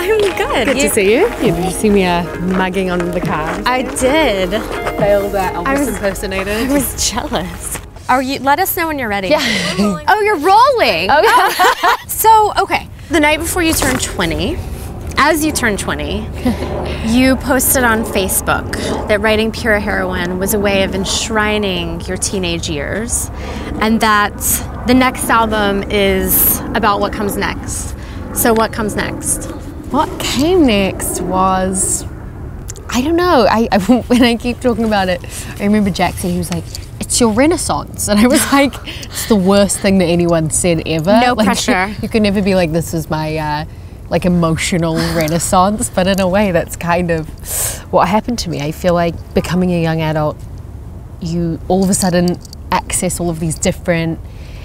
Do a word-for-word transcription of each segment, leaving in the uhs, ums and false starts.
I'm good. Good you, to see you. Yeah, did you see me uh, mugging on the car? I did. Failed that Elvis I was, impersonator. I was jealous. Are you? Let us know when you're ready. Yeah. Oh, you're rolling. Okay. Oh. So, okay. The night before you turned twenty, as you turned twenty, you posted on Facebook that writing Pure Heroine was a way of enshrining your teenage years, and that the next album is about what comes next. So what comes next? What came next was, I don't know. I, I when I keep talking about it, I remember Jackson. He was like, "It's your renaissance," and I was like, "It's the worst thing that anyone said ever." No like, pressure. You could never be like, "This is my uh, like emotional renaissance," but in a way, that's kind of what happened to me. I feel like becoming a young adult, you all of a sudden access all of these different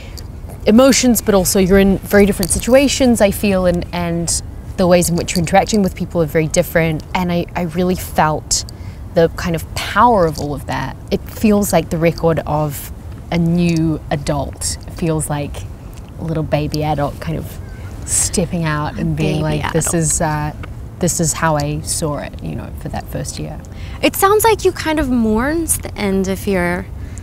emotions, but also you're in very different situations, I feel, and and the ways in which you're interacting with people are very different. And I, I really felt the kind of power of all of that. It feels like the record of a new adult. It feels like a little baby adult kind of stepping out and being Baby like, this adult. is uh, this is how I saw it, you know, for that first year. It sounds like you kind of mourned the end of your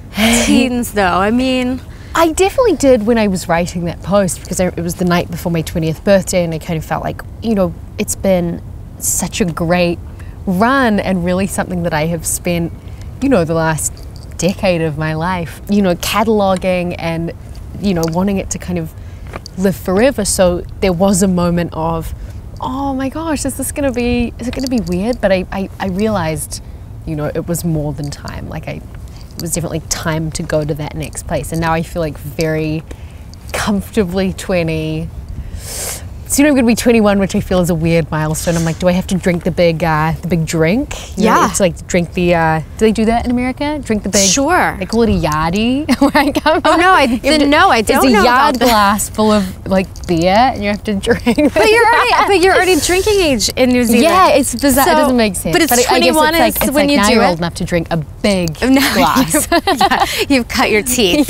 teens, though. I mean, I definitely did when I was writing that post, because I, it was the night before my twentieth birthday, and I kind of felt like, you know, it's been such a great run and really something that I have spent, you know, the last decade of my life, you know, cataloging and, you know, wanting it to kind of live forever. So there was a moment of, oh my gosh, is this gonna be, is it gonna be weird? But I, I, I realized, you know, it was more than time. Like I, it was definitely time to go to that next place. And now I feel like very comfortably twenty. Soon I'm going to be twenty-one, which I feel is a weird milestone. I'm like, do I have to drink the big, uh, the big drink? You know, Yeah. it's like drink the. Uh, do they do that in America? Drink the big. Sure. They call it a yardie where I come Oh from. no, I You have didn't to- know. I don't It's a know yard about that. glass full of like beer, and you have to drink. But you're already, but you're already drinking age in New Zealand. Yeah, it's bizarre. So- it doesn't make sense. but it's I- I guess twenty-one it's like, is it's when like you now do you're it. old enough to drink a big No, glass. yeah, you've cut your teeth.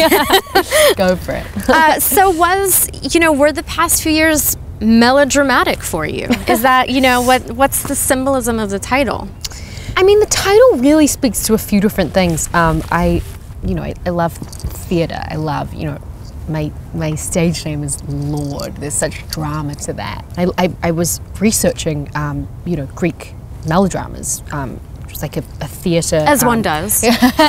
Go for it. Uh, so was, you know, were the past few years melodramatic for you? Is that, you know, what what's the symbolism of the title? I mean, the title really speaks to a few different things. Um, I, you know, I, I love theatre. I love, you know, my my stage name is Lord. There's such drama to that. I, I, I was researching, um, you know, Greek melodramas, um, which was like a, a theatre. As um, one does.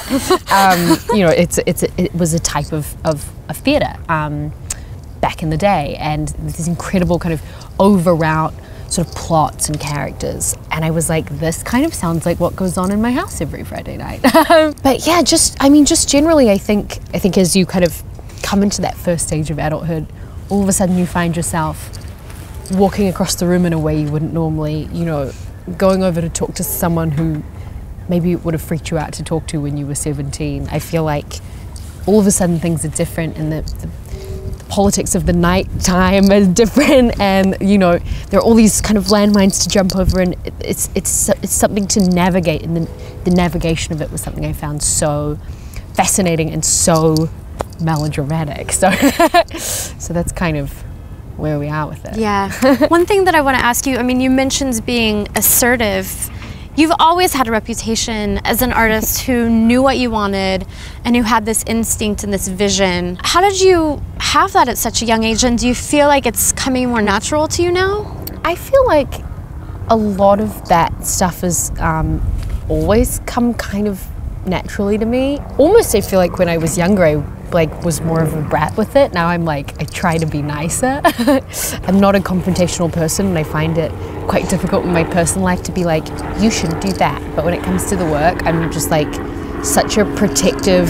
um, you know, it's it's it was a type of of, of theatre um, back in the day, and this incredible kind of over-route sort of plots and characters. And I was like, this kind of sounds like what goes on in my house every Friday night. But yeah, just I mean, just generally, I think I think as you kind of come into that first stage of adulthood, all of a sudden you find yourself walking across the room in a way you wouldn't normally, you know, going over to talk to someone who maybe it would have freaked you out to talk to when you were seventeen. I feel like all of a sudden things are different, and the, the, the politics of the night time is different, and you know there are all these kind of landmines to jump over, and it, it's it's it's something to navigate, and the, the navigation of it was something I found so fascinating and so melodramatic. So so that's kind of where we are with it. Yeah. One thing that I want to ask you, I mean, you mentioned being assertive. You've always had a reputation as an artist who knew what you wanted and who had this instinct and this vision. How did you have that at such a young age, and do you feel like it's coming more natural to you now? I feel like a lot of that stuff has um, always come kind of naturally to me. Almost I feel like when I was younger, I like was more of a brat with it. Now I'm like, I try to be nicer. I'm not a confrontational person, and I find it quite difficult in my personal life to be like, you shouldn't do that. But when it comes to the work, I'm just like such a protective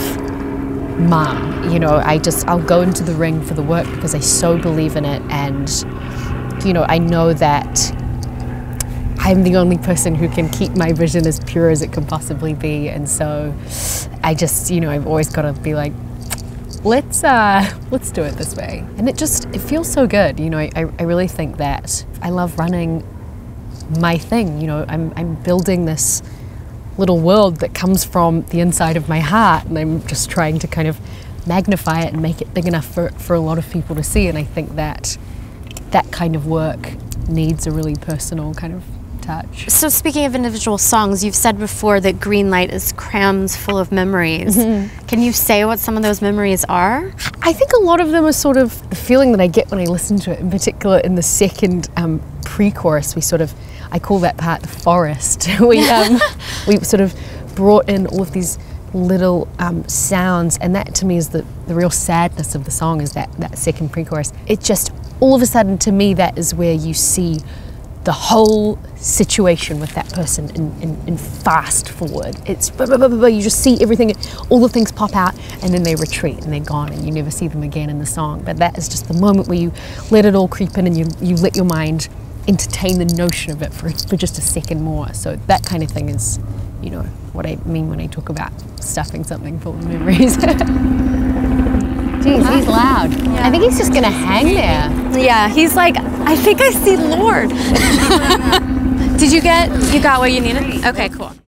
mom. You know, I just, I'll go into the ring for the work because I so believe in it. And, you know, I know that I'm the only person who can keep my vision as pure as it can possibly be. And so I just, you know, I've always got to be like, let's uh, let's do it this way. And it just, it feels so good. You know, I, I really think that I love running my thing. You know, I'm, I'm building this little world that comes from the inside of my heart, and I'm just trying to kind of magnify it and make it big enough for, for a lot of people to see. And I think that that kind of work needs a really personal kind of touch. So speaking of individual songs, you've said before that Green Light is crammed full of memories. Mm-hmm. Can you say what some of those memories are? I think a lot of them are sort of the feeling that I get when I listen to it, in particular in the second um, pre-chorus. We sort of, I call that part the forest. we, um, we sort of brought in all of these little um, sounds, and that to me is the, the real sadness of the song, is that, that second pre-chorus. It just, all of a sudden to me, that is where you see the whole situation with that person in, in, in fast forward. It's blah, blah, blah, blah, you just see everything, all the things pop out, and then they retreat and they're gone and you never see them again in the song. But that is just the moment where you let it all creep in and you, you let your mind entertain the notion of it for, for just a second more. So that kind of thing is, you know, what I mean when I talk about stuffing something full of memories. Jeez, he's loud. Yeah. I think he's just gonna hang there. Yeah, he's like, I think I see Lord. Did you get, you got what you needed? Okay, cool.